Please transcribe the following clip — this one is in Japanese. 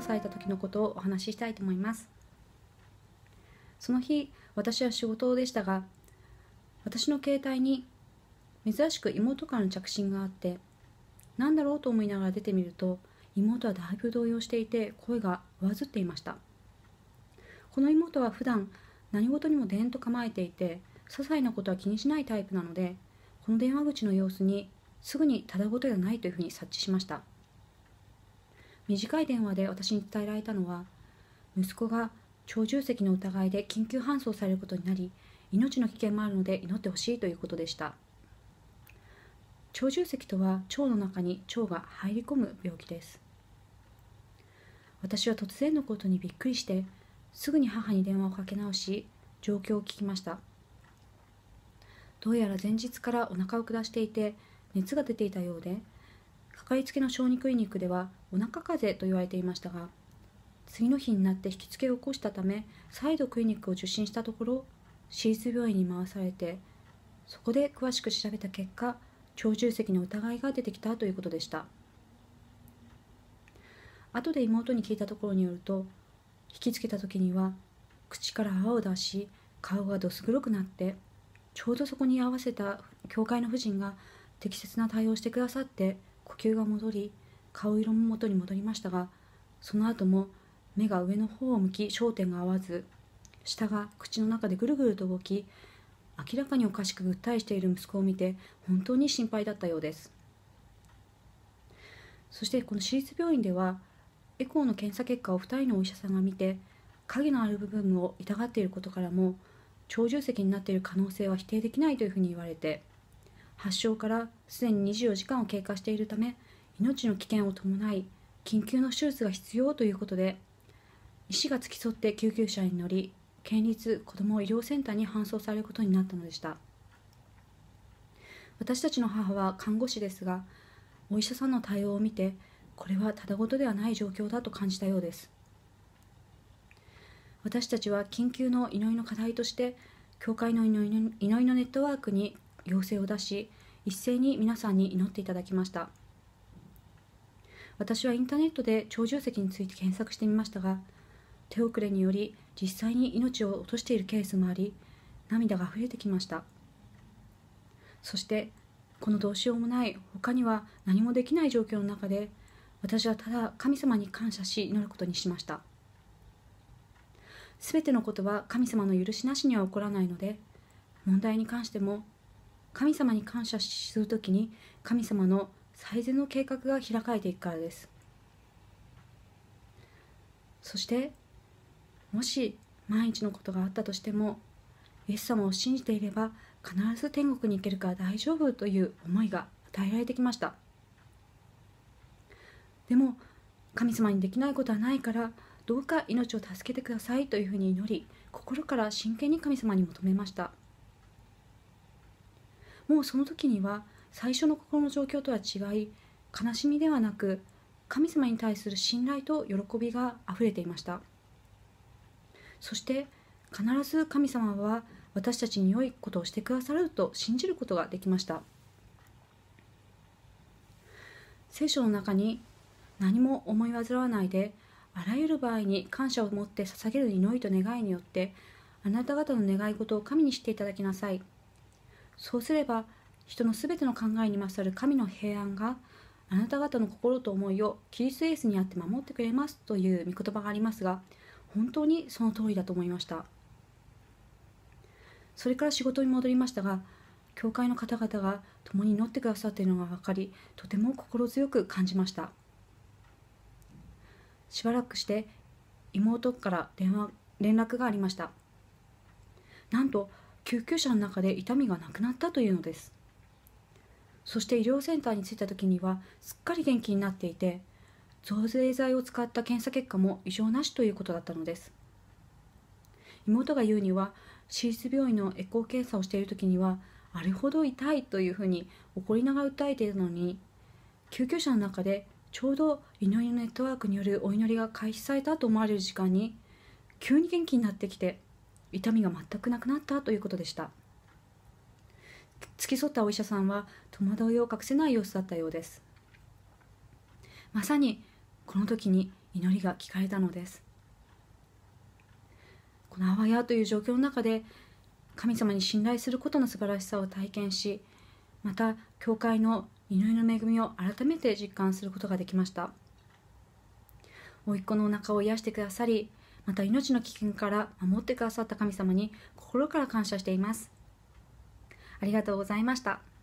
された時のことをお話ししたいと思います。その日、私は仕事でしたが、私の携帯に珍しく妹からの着信があって、何だろうと思いながら出てみると、妹はだいぶ動揺していて声が上ずっていました。この妹は普段何事にもでんと構えていて、些細なことは気にしないタイプなので、この電話口の様子にすぐにただごとではないというふうに察知しました。短い電話で私に伝えられたのは、息子が腸重積の疑いで緊急搬送されることになり、命の危険もあるので祈ってほしいということでした。腸重積とは腸の中に腸が入り込む病気です。私は突然のことにびっくりして、すぐに母に電話をかけ直し、状況を聞きました。どうやら前日からお腹を下していて、熱が出ていたようで、かかりつけの小児クリニックではお腹風邪と言われていましたが、次の日になって引きつけを起こしたため、再度クリニックを受診したところ、私立病院に回されて、そこで詳しく調べた結果、腸重積の疑いが出てきたということでした。後で妹に聞いたところによると、引きつけた時には口から泡を出し、顔がどす黒くなって、ちょうどそこに居合わせた教会の婦人が適切な対応をしてくださって、呼吸が戻り、顔色も元に戻りましたが、その後も目が上の方を向き焦点が合わず、舌が口の中でぐるぐると動き、明らかにおかしくぐったりしている息子を見て本当に心配だったようです。そしてこの私立病院では、エコーの検査結果を2人のお医者さんが見て、影のある部分を痛がっていることからも、腸重積になっている可能性は否定できないというふうに言われて、発症からすでに24時間を経過しているため、命の危険を伴い緊急の手術が必要ということで、医師が付き添って救急車に乗り、県立子ども医療センターに搬送されることになったのでした。私たちの母は看護師ですが、お医者さんの対応を見て、これはただごとではない状況だと感じたようです。私たちは緊急の祈りの課題として、教会の祈りのネットワークに要請を出し、一斉に皆さんに祈っていただきました。私はインターネットで腸重積について検索してみましたが、手遅れにより実際に命を落としているケースもあり、涙があふれてきました。そしてこのどうしようもない他には何もできない状況の中で、私はただ神様に感謝し祈ることにしました。すべてのことは神様の許しなしには起こらないので、問題に関しても神様に感謝するときに神様の最善の計画が開かれていくからです。そしてもし万一のことがあったとしても、イエス様を信じていれば必ず天国に行けるから大丈夫という思いが与えられてきました。でも神様にできないことはないから、どうか命を助けてくださいというふうに祈り、心から真剣に神様に求めました。もうその時には最初の心の状況とは違い、悲しみではなく神様に対する信頼と喜びがあふれていました。そして必ず神様は私たちに良いことをしてくださると信じることができました。聖書の中に、何も思い煩わないであらゆる場合に感謝を持って捧げる祈りと願いによって、あなた方の願い事を神にしていただきなさい。そうすれば人のすべての考えに勝る神の平安があなた方の心と思いをキリストイエスにあって守ってくれますという御言葉がありますが、本当にその通りだと思いました。それから仕事に戻りましたが、教会の方々が共に祈ってくださっているのが分かり、とても心強く感じました。しばらくして妹から連絡がありました。なんと救急車の中で痛みがなくなったというのです。そして医療センターに着いた時にはすっかり元気になっていて、増税剤を使った検査結果も異常なしということだったのです。妹が言うには、私立病院のエコー検査をしている時にはあれほど痛いというふうに怒りながら訴えているのに、救急車の中でちょうど祈りのネットワークによるお祈りが開始されたと思われる時間に急に元気になってきて、痛みが全くなくなったということでした。付き添ったお医者さんは戸惑いを隠せない様子だったようです。まさにこの時に祈りが聞かれたのです。このあわやという状況の中で神様に信頼することの素晴らしさを体験し、また教会の祈りの恵みを改めて実感することができました。甥っ子のお腹を癒してくださり、また命の危険から守ってくださった神様に心から感謝しています。ありがとうございました。